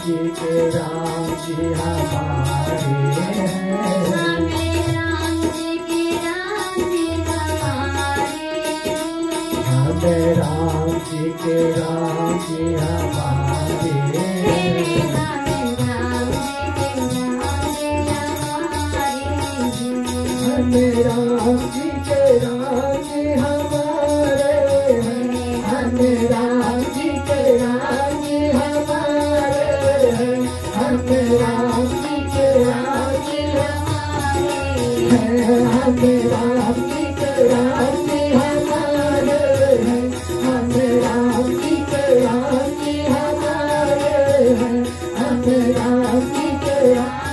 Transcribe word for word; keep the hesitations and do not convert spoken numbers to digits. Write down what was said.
जी के राम जी हमारे हैं। हमें राम जी के राम जी हमारे हैं। हमें राम जी के राम जी हमारे हैं। हमें राम जी के राम जी हमारे हैं। हमें राम जी के राम जी हमारे हैं। हमें राम जी के राम जी हमारे हैं। हमें राम जी के राम जी हमारे हैं। हमें राम जी के राम जी हमारे हैं। हमें राम जी के राम जी हमारे हैं। हमें राम जी के राम